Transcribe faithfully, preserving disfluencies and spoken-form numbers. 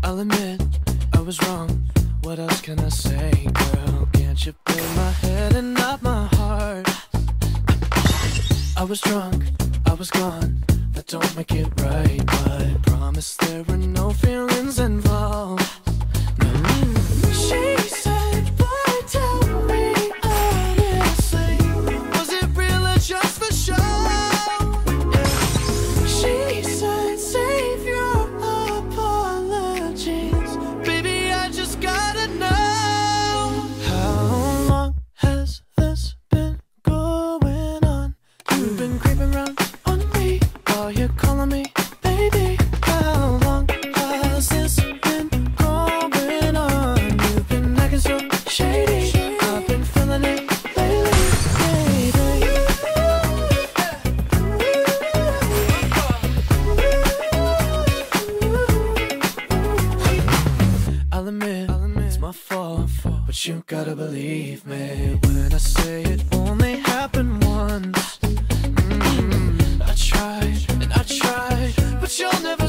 I'll admit I was wrong. What else can I say, girl? Can't you play my head and not my heart? I was drunk, I was gone. That don't make it right, but promise there were no feelings involved. No. She said, boy, tell me honestly, was it real or just for show? Yeah. She said, save your apologies, baby, I just gotta know. How long has this been going on? You've been creeping around on me while you're calling me baby. How long has this been going on? You've been acting so shady, I've been feeling it lately, baby. I'll admit, it's my fault, but you gotta believe me when I say it only happened once. Mm, I tried and I tried, but you'll never